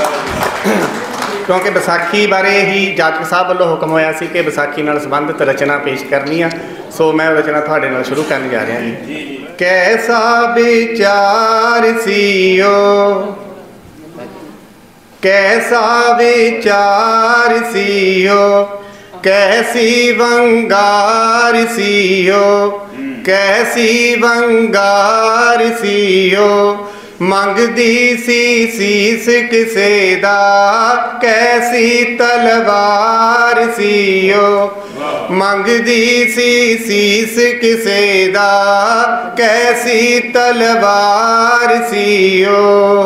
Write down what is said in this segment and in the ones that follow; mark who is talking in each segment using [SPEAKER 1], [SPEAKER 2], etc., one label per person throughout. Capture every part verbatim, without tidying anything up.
[SPEAKER 1] क्योंकि बैसाखी बारे ही जाटक साहब वालों हुक्म होया सी कि बैसाखी नाल संबंधित रचना पेश करनी आ। सो मैं रचना तुहाडे नाल शुरू करन जा रहा जी। कैसा विचार सीओ, कैसा विचार सीओ, कैसी वंगार सीओ, कैसी वंगार सीओ, मंगदी सी सीस किसे दा, कैसी तलवार सीओ, मंगदी सी सीस किसे दा, कैसी तलवार सीओ।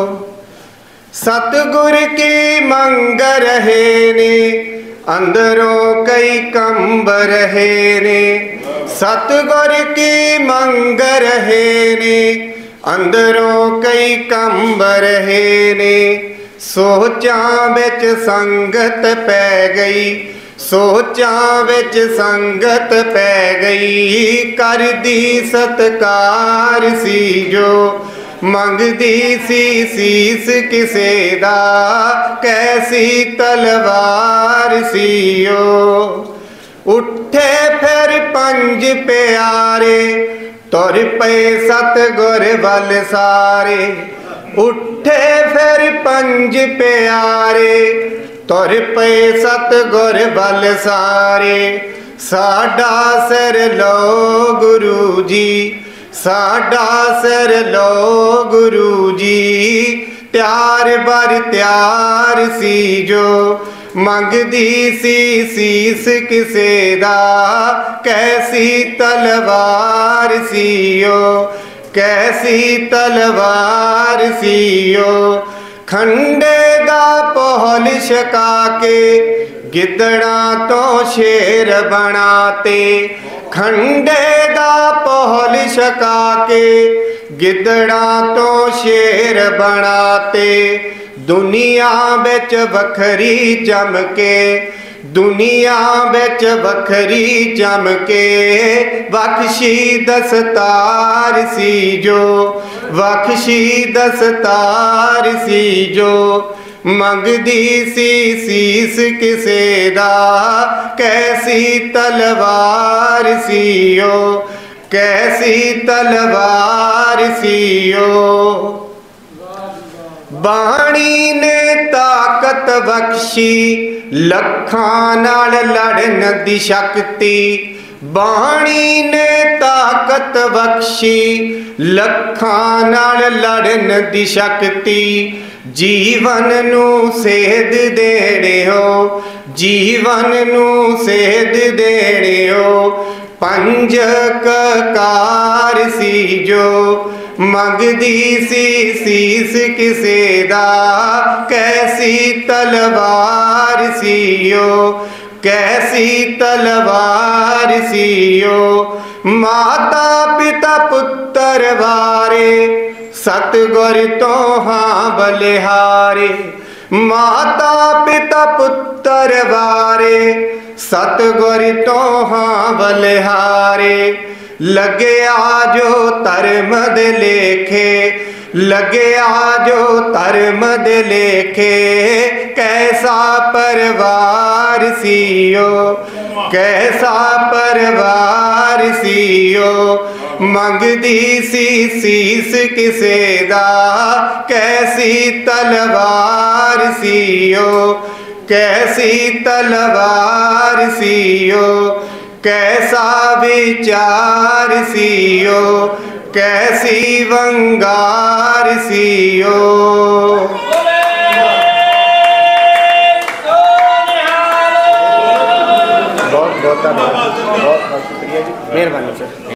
[SPEAKER 1] सतगुर की मंग रहे ने, अंदरों कई कंब रहे ने, सतगुर की मंग रहे ने, अंदरों कई कंब रहे ने। सोचां विच संगत पै गई, सोचां विच संगत पै गई, करदी सत्कार सी जो, मंगदी सी सीस किसे दा, कैसी तलवार सीओ। उठे फिर पंज प्यारे, तुर पे सतगुर वल सारे, उठे फिर पंज प्यारे, तुर पे सतगुर वल सारे। साडा सिर लो गुरु जी, साडा सिर लो गुरु जी, त्यार बर त्यार सी जो, मंगदी सी सीस किसे दा, कैसी तलवार सीओ, कैसी तलवार सीओ। खंडे दा पहल छका के, गिदड़ा तो शेर बनाते, खंडे दा पहल छका के, गिदड़ा तो शेर बनाते। दुनिया बिच वखरी चमके, दुनिया बिच वखरी चमके, बख्शी दस्तार सी जो, बख्शी दस्तार सी जो, मंगदी सी सीस किसे दा, कैसी तलवार सीओ, कैसी तलवार सीओ। बाणी ने ताकत बख्शी, लखां नाल लड़न दी शक्ति, बाणी ने ताकत बख्शी, लखां नाल लड़न दी शक्ति। जीवन नू सेध देने हो, जीवन नू सेध देने हो, पंज ककार सी जो, मंगदी सी सीस किसे दा, कैसी तलवार सीओ, कैसी तलवार सीओ। माता पिता पुत्र वारे, सतगुर तो हाँ बलिहारे, माता पिता पुत्र वारे, सतगुर तो हाँ बलिहारे। लगे आजो धर्म दे लेखे, लगे आजो धर्म दे लेखे, कैसा परिवार सीओ, कैसा परिवार सीओ। मंगदी सी सीस किसे दा, कैसी तलवार सीओ, कैसी तलवार सीओ। कैसा विचार सीओ, कैसी वंगार सीओ। बहुत बहुत धन्यवाद, बहुत बहुत शुक्रिया जी, मेहरबानी सर।